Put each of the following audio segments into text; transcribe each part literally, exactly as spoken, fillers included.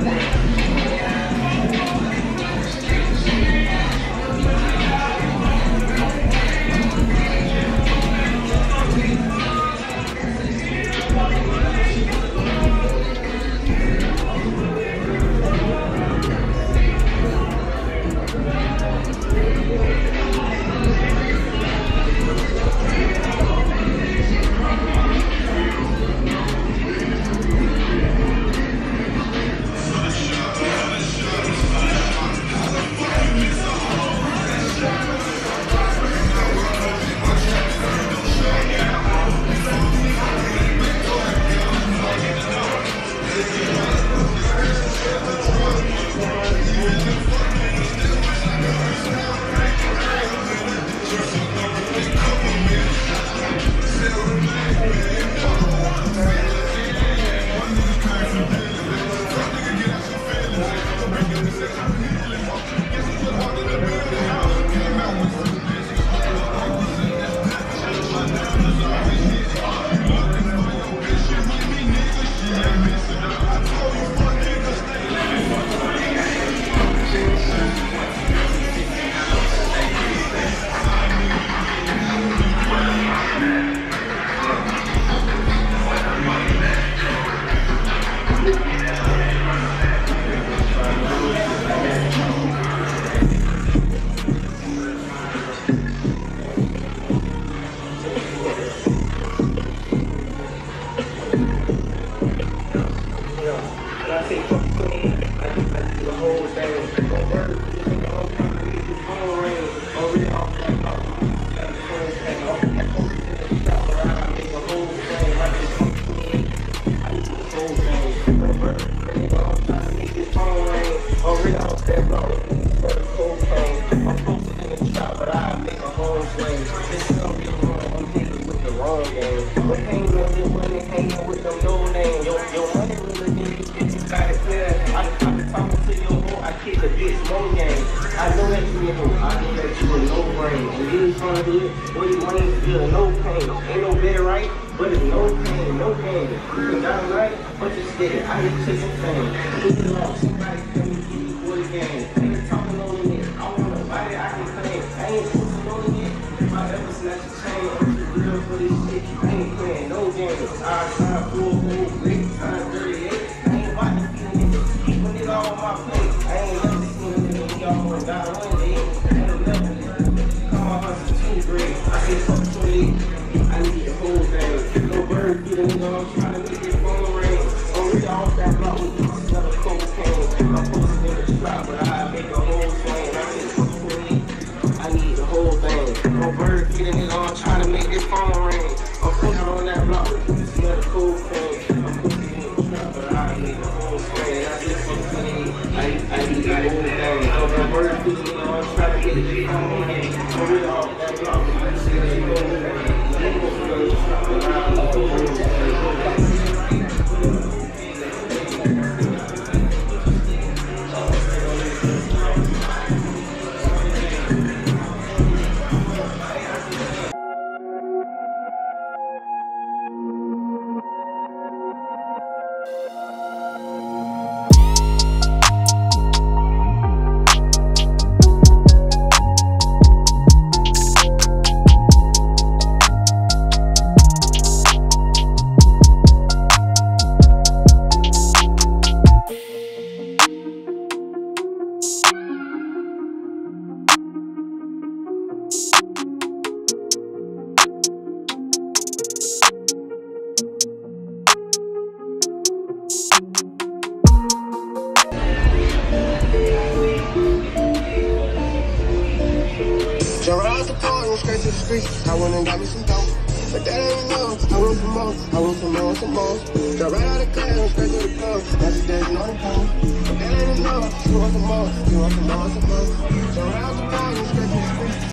I went and got me some dope, but that ain't enough. I want some more, I want some more, some more. Drop right out of class and straight to the club. Now she dancing on the pole, but that ain't enough. You want some more, you want some more, some more. Drop right out the car and straight to the street.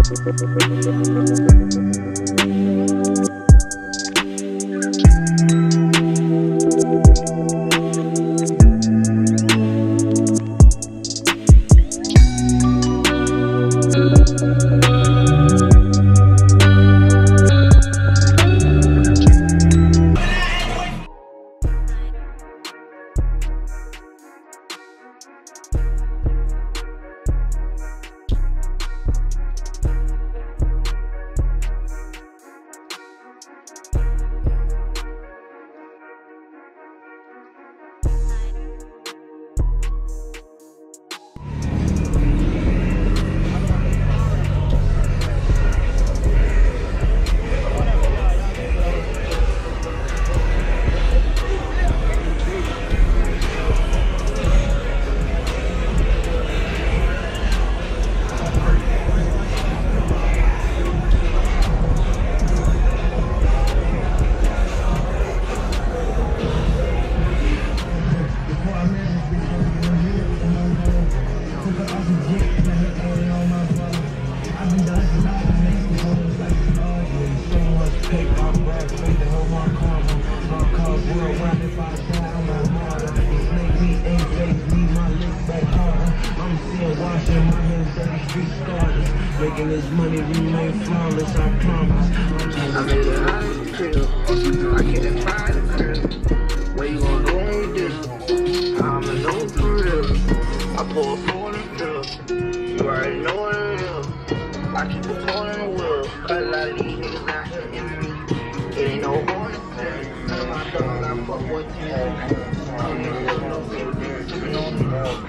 Making this money remain flawless, I promise. I made it out of the crib. I can't find the crib. Where you gonna go with this? I'm a no for real. I pull a four in the field. You already know what it is. I keep a phone in the wheel. Cause a lot of these niggas not hitting me. It ain't no horn in the field. None of my dogs, I fuck with ten. I don't even want no baby. To be on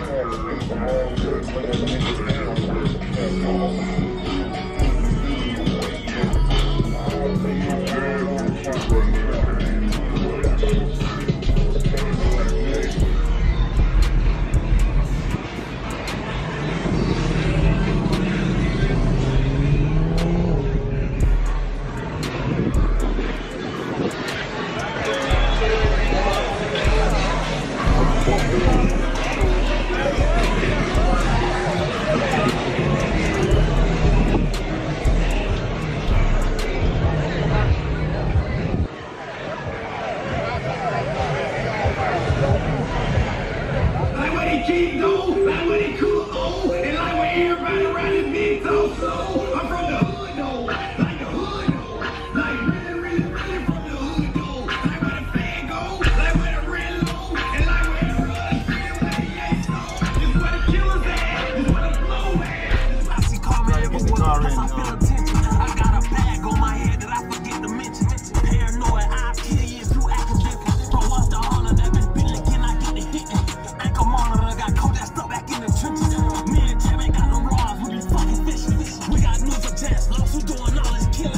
keep going, like when it cool on, and like when everybody around this bitch talk slow. I'm from the hood though, like the hood though, like really, really, really from the hood though. Like where the fan go, like where the rent low, and like where the run street, where the ain't slow. This where the killers at, this where the flow at. I see karma everywhere, cause I feel attention. I got a bag on my head that I forget to mention. Paranoid eyes kill you through academics. Bro, what's the honor that been billing? Can I get the hit? Ankle monitor got cold that stuff back in the trenches. Me and Tim ain't got no rods, we be fucking fishing. We got news of jazz, lost who doing all this killing.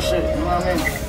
shit, you know what I mean?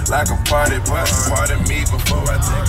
like a party, but pardon me before I take